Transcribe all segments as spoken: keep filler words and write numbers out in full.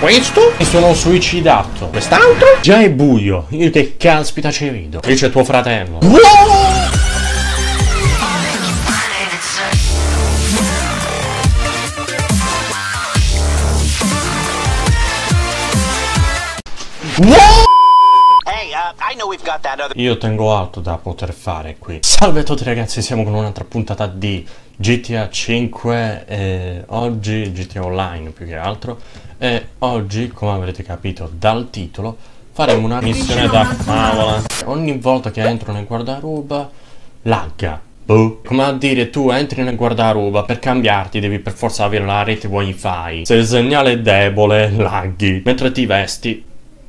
Questo mi sono suicidato. Quest'altro già è buio. Io che caspita ci vedo. Lì c'è tuo fratello. Wow! Io tengo altro da poter fare qui. Salve a tutti ragazzi, siamo con un'altra puntata di G T A cinque e oggi G T A Online più che altro. E oggi, come avrete capito dal titolo, faremo una missione da favola. Ogni volta che entro nel guardaroba lagga. Boh. Come a dire, tu entri nel guardaroba, per cambiarti devi per forza avere la rete wifi. Se il segnale è debole, laghi. Mentre ti vesti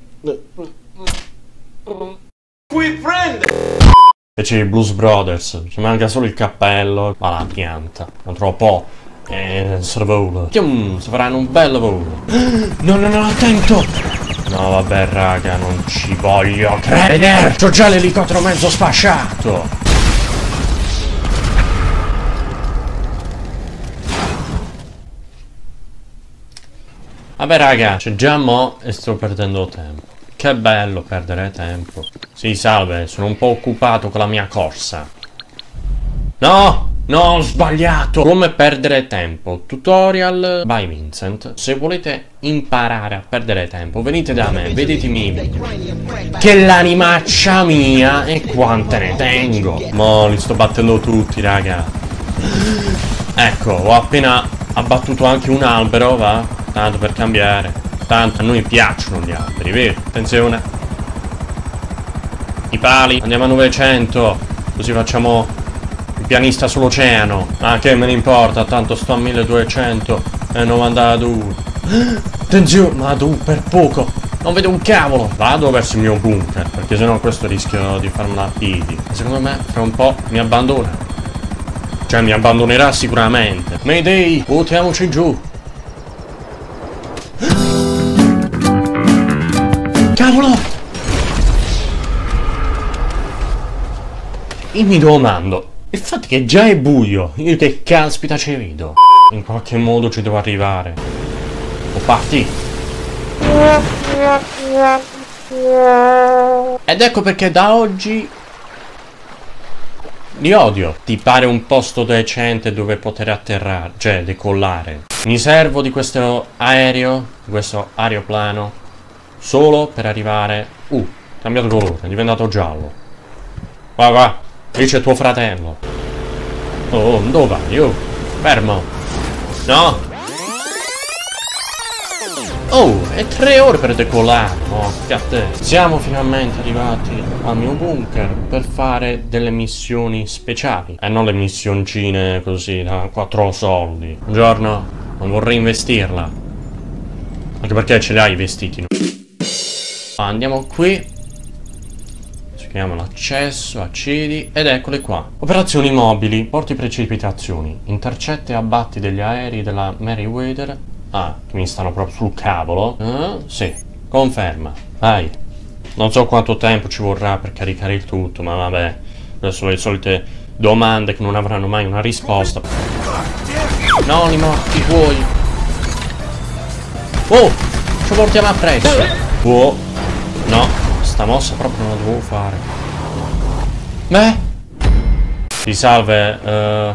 qui prende. E c'è i Blues Brothers, ci manca solo il cappello, ma la pianta, un troppo e il cervello. Chium, si faranno un bel lavoro. No, no, no, attento! No, vabbè, raga, non ci voglio credere! C'ho già l'elicottero mezzo sfasciato! Vabbè, raga, c'è già mo e sto perdendo tempo. Che bello perdere tempo. Sì, salve, sono un po' occupato con la mia corsa. No, no, ho sbagliato. Come perdere tempo. Tutorial by Vincent. Se volete imparare a perdere tempo, venite da me, vedetemi i video. Che l'animaccia mia e quante ne tengo. Mo, li sto battendo tutti, raga. Ecco, ho appena abbattuto anche un albero, va? Tanto per cambiare. Tanto a noi piacciono gli alberi, vero? Attenzione. I pali. Andiamo a novecento. Così facciamo il pianista sull'oceano. Ma che me ne importa, tanto sto a milleduecento e novantadue. Attenzione. Ma tu, per poco. Non vedo un cavolo. Vado verso il mio bunker, perché sennò questo rischio di farmi una pidi. Secondo me fra un po' mi abbandona. Cioè mi abbandonerà sicuramente. Mayday, buttiamoci giù. Cavolo! Io mi domando, il fatto che già è buio, io che caspita ci vedo. In qualche modo ci devo arrivare. O parti. Ed ecco perché da oggi li odio. Ti pare un posto decente dove poter atterrare, cioè decollare. Mi servo di questo aereo, di questo aeroplano, solo per arrivare. Uh, cambiato colore, è diventato giallo. Va, va, lì c'è tuo fratello. Oh, dove vai? Oh, fermo. No. Oh, è tre ore per decollare. Oh, che a te. Siamo finalmente arrivati al mio bunker per fare delle missioni speciali. E non le missioncine così da quattro soldi. Un giorno non vorrei investirla. Anche perché ce li hai i vestiti. Andiamo qui. Cerchiamo l'accesso, accedi ed eccole qua. Operazioni mobili, porti precipitazioni, intercetti e abbatti degli aerei della Merryweather. Ah, che mi stanno proprio sul cavolo. Eh? Sì, conferma. Vai. Non so quanto tempo ci vorrà per caricare il tutto, ma vabbè. Adesso le solite domande che non avranno mai una risposta. No, li morti tuoi. Oh, ci portiamo appresso. Oh. No, sta mossa proprio non la dovevo fare. Beh. Ti salve, uh...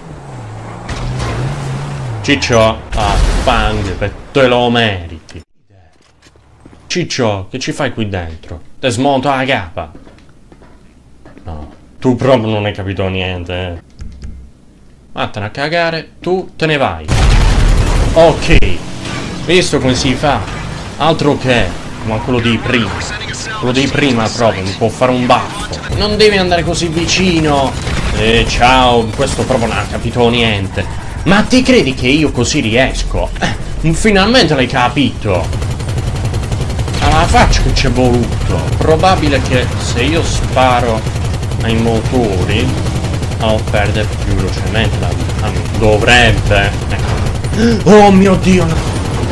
Ciccio. Ah, fang, te lo meriti. Ciccio, che ci fai qui dentro? Te smonto la capa. No, tu proprio non hai capito niente, eh. Vattene a cagare, tu te ne vai. Ok, visto come si fa. Altro che ma quello di prima. Quello di prima proprio mi può fare un baffo. Non devi andare così vicino. Eh, ciao, questo proprio non ha capito niente. Ma ti credi che io così riesco? Eh, finalmente l'hai capito. Alla faccia che c'è voluto. Probabile che se io sparo ai motori oh, perde più velocemente la vita. Dovrebbe. Ecco. Oh mio Dio, no.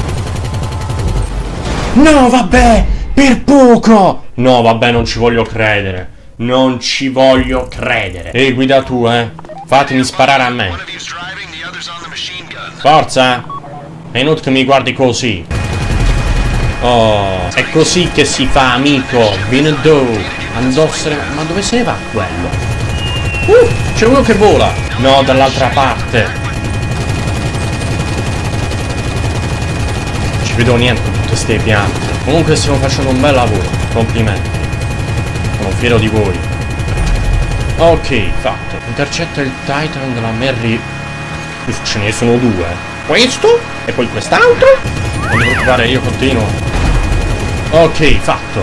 No, vabbè, per poco! No, vabbè, non ci voglio credere. Non ci voglio credere. Ehi, guida tu, eh. Fatemi sparare a me. Forza! È inutile che mi guardi così. Oh, è così che si fa, amico. Viene dove? Andossere. Ma dove se ne va quello? Uh, c'è uno che vola. No, dall'altra parte. Non ci vedo niente con tutte ste piante. Comunque stiamo facendo un bel lavoro. Complimenti. Sono fiero di voi. Ok, fatto. Intercetta il Titan della Merry. Ce ne sono due. Questo e poi quest'altro. Non ti preoccupare, io continuo. Ok, fatto.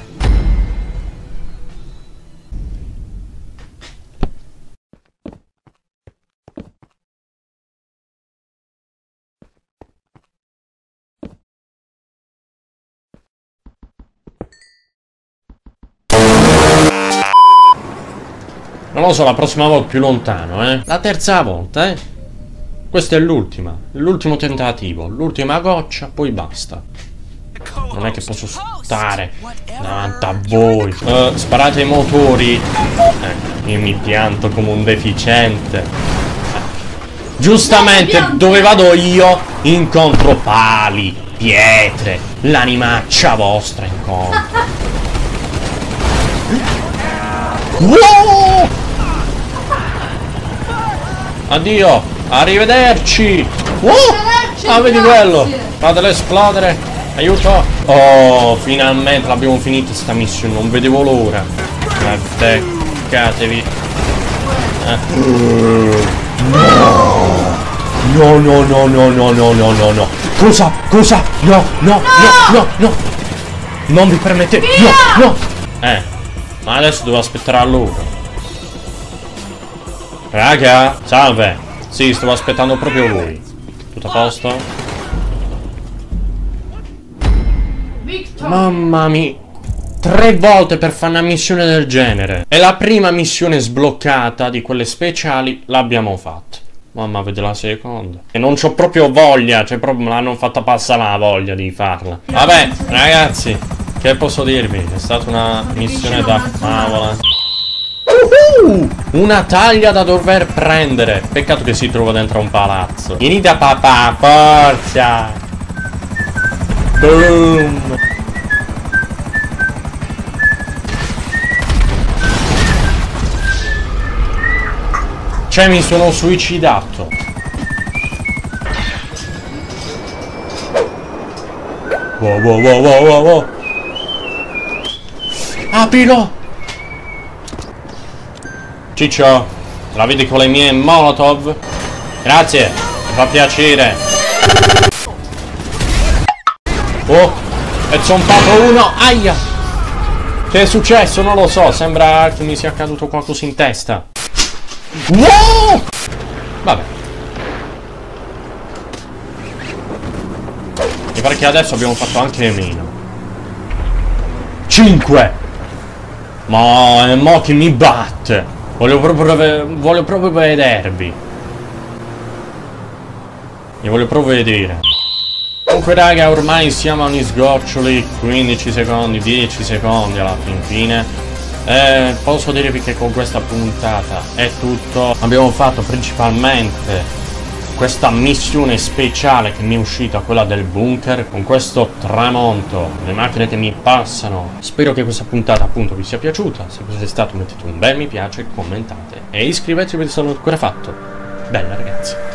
Non lo so, la prossima volta più lontano, eh. La terza volta, eh. Questa è l'ultima, l'ultimo tentativo, l'ultima goccia, poi basta. Non è che posso stare davanti a voi. Uh, sparate i motori. Eh, io mi pianto come un deficiente. Eh. Giustamente, dove vado io? Incontro pali, pietre, l'animaccia vostra incontro. Wow! Addio! Arrivederci! Wow! Ah, vedi quello! Fatelo esplodere! Aiuto! Oh, finalmente l'abbiamo finita sta missione, non vedevo l'ora! Ma beccatevi! Eh. No! No, no, no, no, no, no, no, no, no! Cosa? Cosa? No, no, no, no, no! Non vi permettete! No, no! Eh, ma adesso devo aspettare a loro! Raga, salve! Sì, stavo aspettando proprio voi. Tutto a posto? Mamma mia. Tre volte per fare una missione del genere. E la prima missione sbloccata di quelle speciali l'abbiamo fatta. Mamma, vede la seconda. E non c'ho proprio voglia. Cioè proprio me l'hanno fatta passare la voglia di farla. Vabbè, ragazzi, che posso dirvi? È stata una missione da favola. Uh, una taglia da dover prendere. Peccato che si trova dentro un palazzo. Vieni da papà, forza. Boom. Cioè mi sono suicidato. Wow wow wow wow wow wow. Aprilo. Ciccio, la vedi con le mie molotov? Grazie, mi fa piacere. Oh, è zompato uno, aia! Che è successo? Non lo so, sembra che mi sia caduto qualcosa in testa. Wow! Vabbè. Mi pare che adesso abbiamo fatto anche meno. cinque! Ma è mo che mi batte! Voglio proprio, voglio proprio vedervi. Mi voglio proprio vedere. Comunque raga, ormai siamo a ogni sgoccioli. quindici secondi, dieci secondi alla fin fine. Eh, posso dirvi che con questa puntata è tutto. Abbiamo fatto principalmente questa missione speciale che mi è uscita, quella del bunker, con questo tramonto, le macchine che mi passano. Spero che questa puntata appunto vi sia piaciuta. Se così è stato mettete un bel mi piace, commentate e iscrivetevi se non l'avete ancora fatto. Bella ragazzi.